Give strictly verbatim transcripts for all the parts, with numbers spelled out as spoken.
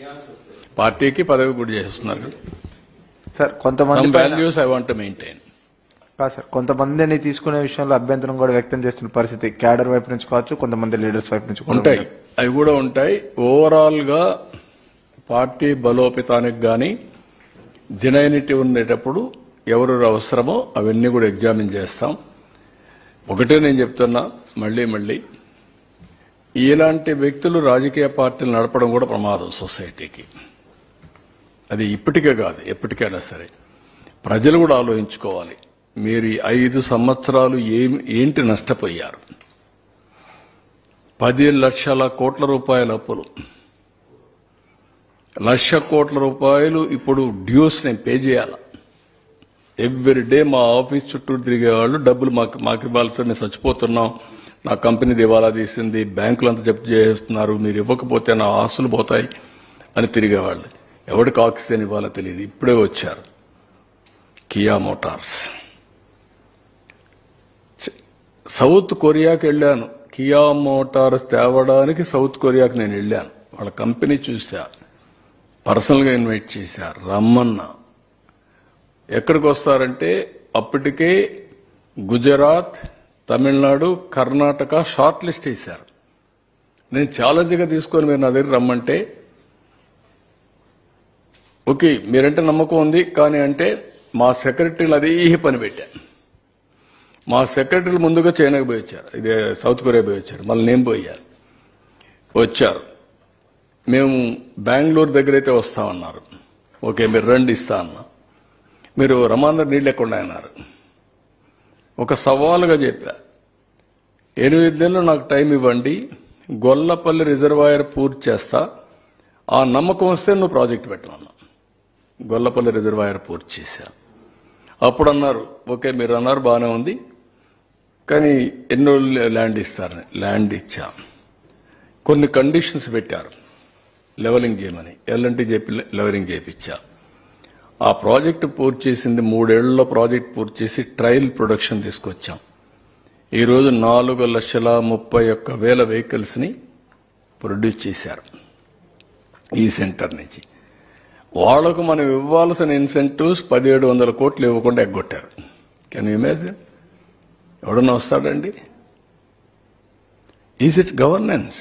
పార్టీకి పదవి కూడా చేస్తున్నారు. సార్ కొంతమంది values I want to maintain. కాదు సార్, కొంతమందిని తీసుకునే విషయంలో అభ్యంతరం కూడా వ్యక్తం చేస్తున్న పరిస్థితి క్యాడర్ వైపు నుంచి కావచ్చు, కొంతమంది లీడర్స్ వైపు నుంచి ఉంటాయి. అవి కూడా ఉంటాయి. ఓవరాల్ గా పార్టీ బలోపేతానికి గాని జెన్యూనిటీ ఉండేటప్పుడు ఎవరు అవసరమో అవన్నీ కూడా ఎగ్జామిన్ చేస్తాం. ఒకటే నేను చెప్తున్నా మళ్లీ మళ్లీ, ఇలాంటి వ్యక్తులు రాజకీయ పార్టీలు నడపడం కూడా ప్రమాదం సొసైటీకి. అది ఇప్పటికే కాదు, ఎప్పటికైనా సరే ప్రజలు కూడా ఆలోచించుకోవాలి. మీరు ఐదు సంవత్సరాలు ఏం ఏంటి నష్టపోయారు? పది లక్షల కోట్ల రూపాయల అప్పులు, లక్ష కోట్ల రూపాయలు ఇప్పుడు డ్యూస్ నేను పే చేయాల. ఎవ్రీ డే మా ఆఫీస్ చుట్టూ తిరిగేవాళ్ళు డబ్బులు మాకు మాకు ఇవ్వాల్సి, మేము చచ్చిపోతున్నాం, నా కంపెనీ దివాలా తీసింది, బ్యాంకులంతా జప్తు చేస్తున్నారు, మీరు ఇవ్వకపోతే నా ఆస్తులు పోతాయి అని తిరిగేవాళ్ళు. ఎవరికి ఆక్సిజన్ ఇవ్వాలో తెలియదు. ఇప్పుడే వచ్చారు కియా మోటార్స్. సౌత్ కొరియాకి వెళ్ళాను, కియా మోటార్స్ తేవడానికి సౌత్ కొరియాకి నేను వెళ్ళాను. వాళ్ళ కంపెనీ చూసా, పర్సనల్గా ఇన్వైట్ చేశారు, రమ్మన్నా. ఎక్కడికి వస్తారంటే అప్పటికే గుజరాత్, తమిళనాడు, కర్ణాటక షార్ట్ లిస్ట్ వేశారు. నేను ఛాలెంజ్గా తీసుకొని మీరు నా దగ్గర రమ్మంటే, ఓకే మీరంటే నమ్మకం ఉంది కానీ అంటే మా సెక్రటరీలు అదే పని పెట్టాను. మా సెక్రటరీలు ముందుగా చైనాకి పోయి వచ్చారు, ఇదే సౌత్ కొరియా పోయి వచ్చారు, మళ్ళీ నేను పోయాను. వచ్చారు, మేము బెంగళూరు దగ్గర అయితే వస్తామన్నారు. ఓకే మీరు రండి ఇస్తా అన్నా. మీరు రమాందర్ నీళ్ళు ఎక్కడ అన్నారు. ఒక సవాలుగా చెప్పా, ఎనిమిది నెలలు నాకు టైం ఇవ్వండి, గొల్లపల్లి రిజర్వాయర్ పూర్తి చేస్తా, ఆ నమ్మకం వస్తే నువ్వు ప్రాజెక్ట్ పెట్టమన్నా. గొల్లపల్లి రిజర్వాయర్ పూర్తి చేశా. అప్పుడు అన్నారు ఓకే మీరు అన్నారు బాగానే ఉంది కానీ ఎన్ని రోజులు ల్యాండ్ ఇస్తారని. ల్యాండ్ ఇచ్చా, కొన్ని కండిషన్స్ పెట్టారు, లెవెలింగ్ చేయమని. ఎల్ఎన్టీ చెప్పి లెవెలింగ్ చేయించా. ఆ ప్రాజెక్టు పూర్తి చేసింది మూడేళ్లలో ప్రాజెక్ట్ పూర్తి చేసి ట్రయల్ ప్రొడక్షన్ తీసుకొచ్చాం. ఈరోజు నాలుగు లక్షల ముప్పై ఒక్క వేల వెహికల్స్ ని ప్రొడ్యూస్ చేశారు ఈ సెంటర్ నుంచి. వాళ్లకు మనం ఇవ్వాల్సిన ఇన్సెంటివ్స్ పదిహేడు వందల కోట్లు ఇవ్వకుండా ఎగ్గొట్టారు. Can you imagine? ఎవడన్నా వస్తాడండి? Is it governance?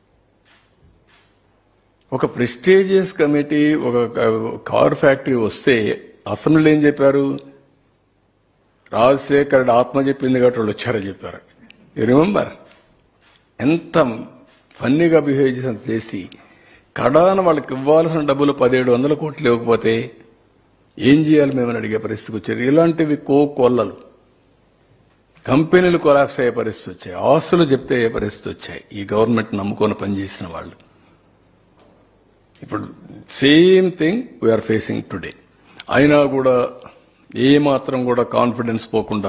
ఒక ప్రెస్టీజియస్ కమిటీ, ఒక కార్ ఫ్యాక్టరీ వస్తే అసెంబ్లీలో ఏం చెప్పారు? రాజశేఖర్ ఆత్మ చెప్పింది కాబట్టి వాళ్ళు వచ్చారని చెప్పారు. You remember? ఎంత ఫన్నీగా బిహేవ్ చేసి కడాన వాళ్ళకి ఇవ్వాల్సిన డబ్బులు పదిహేడు వందల కోట్లు ఇవ్వకపోతే ఏం చేయాలి మేమని అడిగే పరిస్థితికి వచ్చారు. ఇలాంటివి కోకొల్లలు. కంపెనీలు కొలాప్స్ అయ్యే పరిస్థితి వచ్చాయి, ఆస్తులు చెప్తే అయ్యే పరిస్థితి వచ్చాయి ఈ గవర్నమెంట్ నమ్ముకొని పనిచేసిన వాళ్ళు. ఇప్పుడు same thing we are facing today. అయినా కూడా ఏమాత్రం కూడా కాన్ఫిడెన్స్ పోకుండా,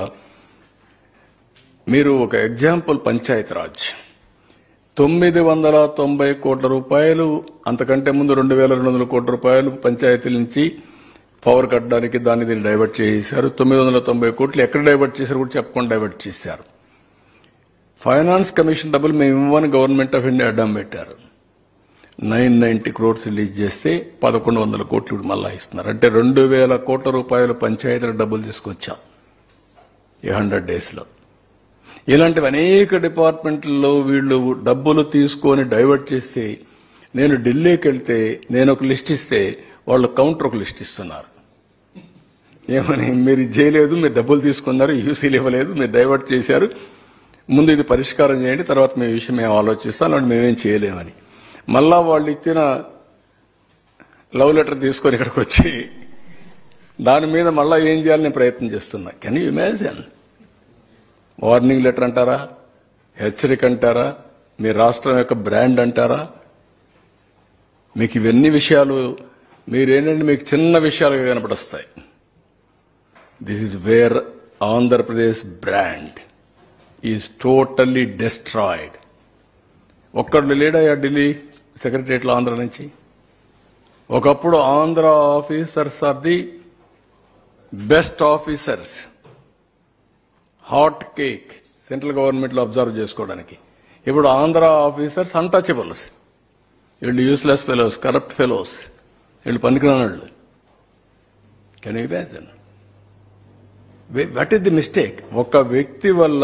మీరు ఒక ఎగ్జాంపుల్ పంచాయతీరాజ్ తొమ్మిది వందల తొంభై కోట్ల రూపాయలు, అంతకంటే ముందు రెండు వేల రెండు వందల కోట్ల రూపాయలు పంచాయతీల నుంచి పవర్ కట్టడానికి దాన్ని దీన్ని డైవర్ట్ చేశారు. తొమ్మిది వందల తొంభై కోట్లు ఎక్కడ డైవర్ట్ చేశారు కూడా చెప్పకుండా డైవర్ట్ చేశారు. ఫైనాన్స్ కమిషన్ డబ్బులు మేము ఇవ్వని గవర్నమెంట్ ఆఫ్ ఇండియా అడ్డం పెట్టారు. నైన్ నైన్టీ క్రోర్స్ రిలీజ్ చేస్తే పదకొండు వందల కోట్లు మళ్ళా ఇస్తున్నారు. అంటే రెండు వేల కోట్ల రూపాయలు పంచాయతీల డబ్బులు తీసుకొచ్చాం ఈ హండ్రెడ్ డేస్ లో. ఇలాంటివి అనేక డిపార్ట్మెంట్లలో వీళ్ళు డబ్బులు తీసుకొని డైవర్ట్ చేస్తే, నేను ఢిల్లీకి వెళ్తే నేను ఒక లిస్ట్ ఇస్తే వాళ్ళు కౌంటర్ ఒక లిస్ట్ ఇస్తున్నారు. ఏమని? మీరు చేయలేదు, మీరు డబ్బులు తీసుకున్నారు, యూసీలు ఇవ్వలేదు, మీరు డైవర్ట్ చేశారు, ముందు ఇది పరిష్కారం చేయండి, తర్వాత మీ విషయం మేము ఆలోచిస్తాం, అంటే మేమేం చేయలేమని. మళ్ళా వాళ్ళు ఇచ్చిన లవ్ లెటర్ తీసుకొని ఇక్కడికి వచ్చి దాని మీద మళ్ళా ఏం చేయాలని ప్రయత్నం చేస్తున్నా. Can you imagine? Warning letter అంటారా, హెచ్చరిక అంటారా, మీ రాష్ట్రం యొక్క బ్రాండ్ అంటారా? మీకు ఇవన్నీ విషయాలు మీరేంటంటే మీకు చిన్న విషయాలుగా కనపడొస్తాయి. This is where Andhra Pradesh brand is totally destroyed. ఒక్కడు లేడయ్యా ఢిల్లీ సెక్రటరియట్లో ఆంధ్ర నుంచి. ఒకప్పుడు Andhra officers are the best officers, hot cake central గవర్నమెంట్లో అబ్జర్వ్ చేసుకోవడానికి. ఇప్పుడు ఆంధ్ర ఆఫీసర్స్ అన్టచబుల్స్. వీళ్ళు యూస్లెస్ ఫెలోస్, కరప్ట్ ఫెలోస్, వీళ్ళు పనికిరానోళ్ళు. Can you imagine? What is the mistake? ఒక వ్యక్తి వల్ల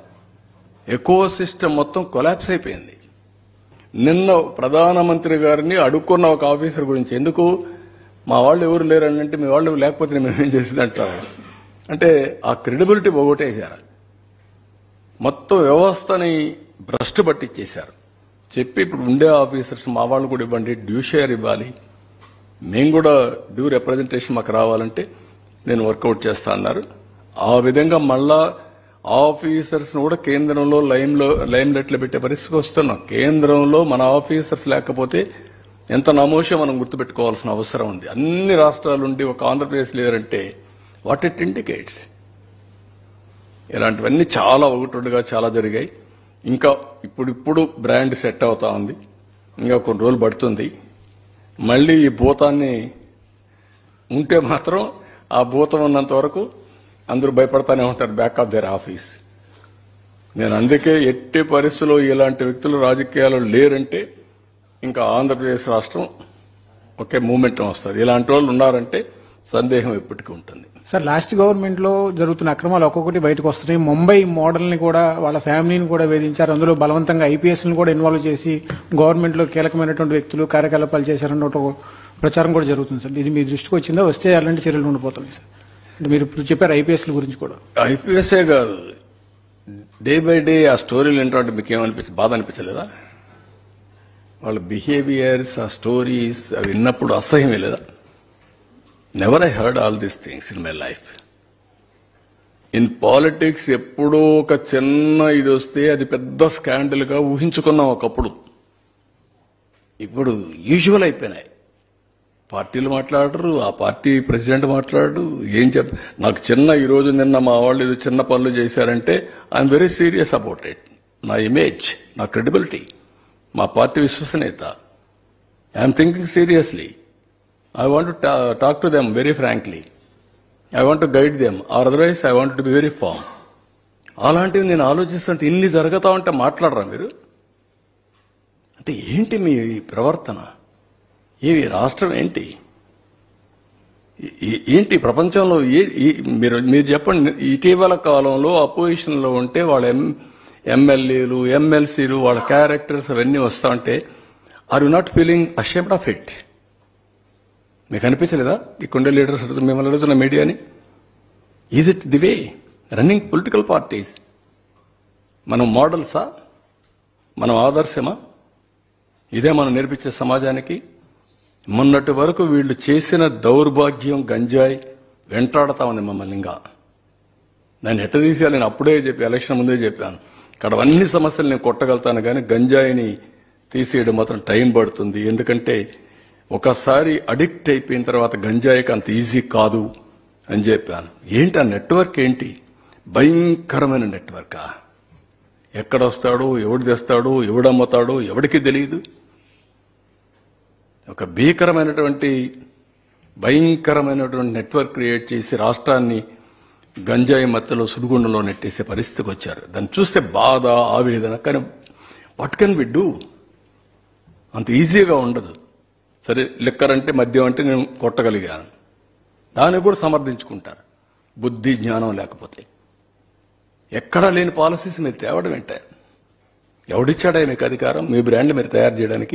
ఎకో సిస్టమ్ మొత్తం కొలాప్స్ అయిపోయింది. నిన్న ప్రధానమంత్రి గారిని అడుక్కున్న ఒక ఆఫీసర్ గురించి, ఎందుకు మా వాళ్ళు ఎవరు లేరని అంటే, మీ వాళ్ళు లేకపోతే మేమేం చేసింది అంటారు. అంటే ఆ క్రెడిబిలిటీ పోగొట్టేశారు. మొత్తం వ్యవస్థని భ్రష్టు పట్టించేశారు. చెప్పి ఇప్పుడు ఉండే ఆఫీసర్స్ మా వాళ్ళు కూడా ఇవ్వండి, డ్యూ షేర్ ఇవ్వాలి, మేము కూడా డ్యూ రిప్రజెంటేషన్ మాకు రావాలంటే నేను వర్కౌట్ చేస్తా అన్నారు. ఆ విధంగా మళ్ళా ఆఫీసర్స్ కూడా కేంద్రంలో లైన్లో లైన్ లైట్లో పెట్టే పరిస్థితికి వస్తున్నాం. కేంద్రంలో మన ఆఫీసర్స్ లేకపోతే ఎంత నమోషం మనం గుర్తుపెట్టుకోవాల్సిన అవసరం ఉంది. అన్ని రాష్ట్రాలు ఉండి ఒక ఆంధ్రప్రదేశ్ లేదంటే వాట్ ఇట్ ఇండికేట్స్. ఇలాంటివన్నీ చాలా ఒకటొడుగా చాలా జరిగాయి. ఇంకా ఇప్పుడు ఇప్పుడు బ్రాండ్ సెట్ అవుతా ఉంది, ఇంకా కొన్ని రోజులు పడుతుంది. మళ్ళీ ఈ భూతాన్ని ఉంటే మాత్రం ఆ భూతం ఉన్నంత వరకు అందరూ భయపడతానే ఉంటారు, బ్యాక్ ఆఫ్ దేర్ ఆఫీస్. నేను అందుకే ఎట్టి పరిస్థితుల్లో ఇలాంటి వ్యక్తులు రాజకీయాలు లేరంటే ఇంకా ఆంధ్రప్రదేశ్ రాష్ట్రం ఒకే మూమెంటం వస్తుంది. ఇలాంటి వాళ్ళు ఉన్నారంటే సందేహం ఎప్పటికీ ఉంటుంది. సార్, లాస్ట్ గవర్నమెంట్ లో జరుగుతున్న అక్రమాలు ఒక్కొక్కటి బయటకు వస్తున్నాయి. ముంబై మోడల్ ని కూడా, వాళ్ళ ఫ్యామిలీని కూడా వేధించారు. అందులో బలవంతంగా ఐపీఎస్ ని కూడా ఇన్వాల్వ్ చేసి గవర్నమెంట్ లో కీలకమైనటువంటి వ్యక్తులు కార్యకలాపాలు చేశారన్న ఒక ప్రచారం కూడా జరుగుతుంది సార్. ఇది మీ దృష్టికి వచ్చిందా? వస్తే అలాంటి చర్యలు ఉండిపోతుంది సార్. అంటే మీరు ఇప్పుడు చెప్పారు ఐపీఎస్ల గురించి కూడా. ఐపీఎస్ఏ కాదు, డే బై డే ఆ స్టోరీలు ఏంటంటే మీకు ఏమనిపించింది? బాధ అనిపించలేదా? వాళ్ళ బిహేవియర్స్, ఆ స్టోరీస్ అవి విన్నప్పుడు అసహ్యం లేదా? Never I heard all these things in my life. In politics ఎప్పుడో ఒక చిన్న ఇది వస్తే అది పెద్ద స్కాండల్ గా ఊహించుకున్నాం ఒకప్పుడు. ఇప్పుడు యూజువల్ అయిపోయినాయి. పార్టీలు మాట్లాడరు, ఆ పార్టీ ప్రెసిడెంట్ మాట్లాడరు. ఏం చెప్ నాకు చిన్న ఈరోజు నిన్న మా వాళ్ళు ఏదో చిన్న పనులు చేశారంటే I'm very serious about it. నా ఇమేజ్, నా క్రెడిబిలిటీ, మా పార్టీ విశ్వసనీయత, I'm thinking seriously. I want to ta talk to them very frankly. I want to guide them, or otherwise I want to be very firm. అలాంటివి నేను ఆలోచిస్తుంటే ఇన్ని జరుగుతా ఉంటే మాట్లాడరా మీరు? అంటే ఏంటి మీ ప్రవర్తన? ఏవి రాష్ట్రం ఏంటి? ఏంటి ప్రపంచంలో మీరు మీరు చెప్పండి. ఇటీవల కాలంలో అపోజిషన్లో ఉంటే వాళ్ళ ఎం ఎమ్మెల్యేలు ఎమ్మెల్సీలు వాళ్ళ క్యారెక్టర్స్ అవన్నీ వస్తా ఉంటే are you not feeling ashamed of it? మీకు అనిపించలేదా ఈ కొండ లీడర్స్ మిమ్మల్ని అడుగుతున్న మీడియాని? Is it the way running political parties? మనం మోడల్సా? మనం ఆదర్శమా? ఇదే మనం నేర్పించే సమాజానికి? మొన్నటి వరకు వీళ్ళు చేసిన దౌర్భాగ్యం గంజాయి వెంటాడుతా ఉంది మమ్మల్ని. ఇంకా దాన్ని ఎట్ట తీసేయాలి నేను అప్పుడే చెప్పి ఎలక్షన్ ముందే చెప్పాను. ఇక్కడ అన్ని సమస్యలు నేను కొట్టగలుగుతాను, కానీ గంజాయిని తీసేయడం మాత్రం టైం పడుతుంది. ఎందుకంటే ఒకసారి అడిక్ట్ అయిపోయిన తర్వాత గంజాయికి అంత ఈజీ కాదు అని చెప్పాను. ఏంటి ఆ నెట్వర్క్? ఏంటి భయంకరమైన నెట్వర్కా? ఎక్కడొస్తాడు, ఎవడు తెస్తాడు, ఎవడమ్ముతాడు ఎవడికి తెలియదు. ఒక భీకరమైనటువంటి భయంకరమైనటువంటి నెట్వర్క్ క్రియేట్ చేసి రాష్ట్రాన్ని గంజాయి మత్తులో సుడిగుండంలో నెట్టేసే పరిస్థితికి వచ్చారు. దాన్ని చూస్తే బాధ, ఆవేదన. కానీ వాట్ కెన్ వి డూ? అంత ఈజీగా ఉండదు. సరే, లిక్కర్ అంటే, మద్యం అంటే నేను కొట్టగలిగాను, దాన్ని కూడా సమర్థించుకుంటారు. బుద్ధి జ్ఞానం లేకపోతే ఎక్కడా లేని పాలసీస్ మీరు తేవడం ఏంటే? ఎవడిచ్చాడా మీకు అధికారం మీ బ్రాండ్ మీరు తయారు చేయడానికి?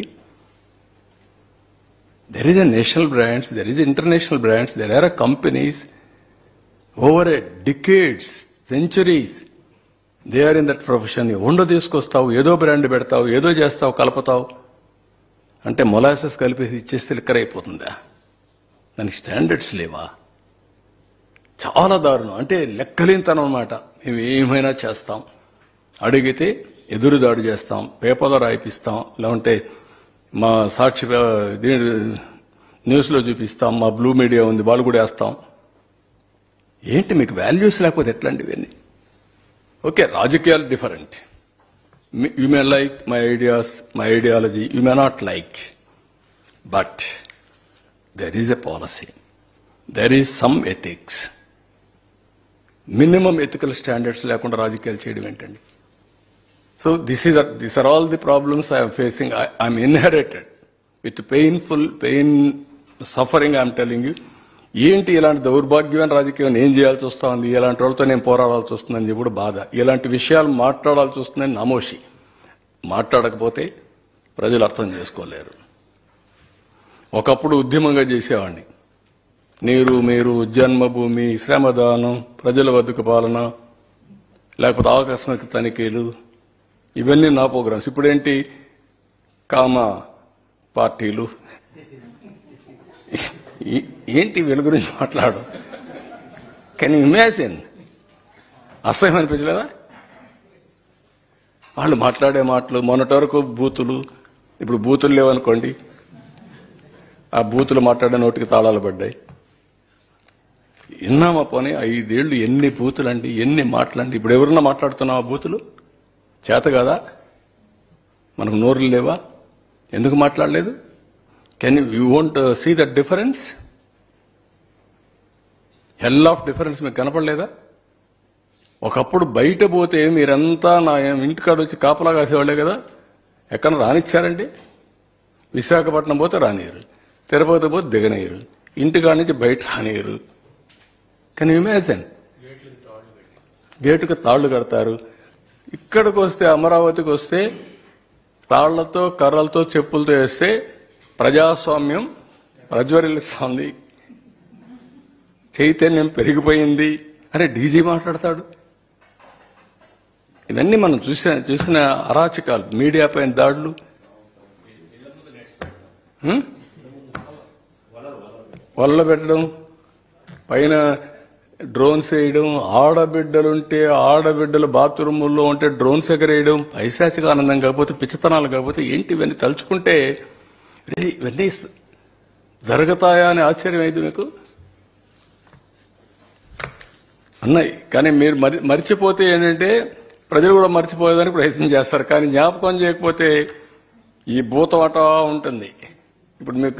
There is a national brands, there is international brands, there are companies over a decades, centuries they are in that profession. ఉండో తీసుకొస్తావు, ఏదో బ్రాండ్ పెడతావు, ఏదో చేస్తావు, కలుపుతావు. అంటే మొలాసెస్ కలిపేసి ఇచ్చేస్తే లిక్కర్ అయిపోతుందా? దానికి స్టాండర్డ్స్ లేవా? చాలా దారుణం. అంటే లెక్కలేనితనం అన్నమాట. మేము ఏమైనా చేస్తాం, అడిగితే ఎదురుదాడి చేస్తాం, పేపర్లో రాయిపిస్తాం, లేకుంటే మా సాక్షి న్యూస్లో చూపిస్తాం, మా బ్లూ మీడియా ఉంది వాళ్ళు కూడా వేస్తాం. ఏంటి మీకు వాల్యూస్ లేకపోతే ఎట్లాంటివన్నీ? ఓకే, రాజకీయాలు different. You may like my ideas, my ideology, you may not like, but there is a policy, there is some ethics. Minimum ethical standards lekunda rajakayalu cheyadam entandi. So this is a, these are all the problems I am facing. I am inherited. With painful pain suffering I'm telling you. ఏంటి ఇలాంటి దౌర్భాగ్యమైన రాజకీయం ఏం చేయాల్సి వస్తుంది, ఇలాంటి వాళ్ళతో నేను పోరాడాల్సి వస్తుందని చెప్పి బాధ, ఇలాంటి విషయాలు మాట్లాడాల్సి వస్తుందని నామోషి. మాట్లాడకపోతే ప్రజలు అర్థం చేసుకోలేరు. ఒకప్పుడు ఉద్యమంగా చేసేవాడిని. నీరు మీరు, జన్మభూమి, శ్రమదానం, ప్రజల వద్దకు పాలన, లేకపోతే ఆకస్మిక తనిఖీలు, ఇవన్నీ నా ప్రోగ్రామ్స్. ఇప్పుడేంటి కామ పార్టీలు, ఏంటి వీళ్ళ గురించి మాట్లాడు. Can you imagine? అసహ్యం అనిపించలేదా? వాళ్ళు మాట్లాడే మాటలు, మొన్నటి వరకు బూతులు, ఇప్పుడు బూతులు లేవనుకోండి, ఆ బూతులు మాట్లాడే నోటికి తాళాలు పడ్డాయి. విన్నామా పోనీ ఐదేళ్లు ఎన్ని బూతులండి, ఎన్ని మాటలండి. ఇప్పుడు ఎవరన్నా మాట్లాడుతున్నావా బూతులు? చేత కదా? మనకు నోరులు లేవా? ఎందుకు మాట్లాడలేదు? Can you won't see that difference? Hell of difference మీకు కనపడలేదా? ఒకప్పుడు బయట పోతే మీరంతా నా ఇంటికాడ వచ్చి కాపలా కాసేవాళ్లే కదా. ఎక్కడ రానిచ్చారండి? విశాఖపట్నం పోతే రానియరు, తిరుపతి పోతే దిగనీయరు, ఇంటికాడ నుంచి బయట రానియరు. Can you imagine? గేటుకు తాళ్లు కడతారు. ఇక్కడికి వస్తే, అమరావతికి వస్తే తాళ్లతో కర్రలతో చెప్పులతో వేస్తే ప్రజాస్వామ్యం ప్రజ్వరిల్లిస్తోంది, చైతన్యం పెరిగిపోయింది అని డీజీ మాట్లాడతాడు. ఇవన్నీ మనం చూసిన చూసిన అరాచకాలు, మీడియా పైన దాడులు, వల్ల పెట్టడం, పైన డ్రోన్స్ వేయడం, ఆడబిడ్డలుంటే ఆడబిడ్డలు బాత్రూముల్లో ఉంటే డ్రోన్స్ ఎగరేయడం, పైశాచిక ఆనందం కాకపోతే, పిచ్చితనాలు కాకపోతే ఏంటి ఇవన్నీ తలుచుకుంటే ఇవన్నీ జరుగుతాయా అని ఆశ్చర్యం అయింది మీకు అన్నాయి. కానీ మీరు మరి మర్చిపోతే ఏంటంటే ప్రజలు కూడా మర్చిపోయేదానికి ప్రయత్నం చేస్తారు. కానీ జ్ఞాపకం చేయకపోతే ఈ భూతవాట ఉంటుంది. ఇప్పుడు మీకు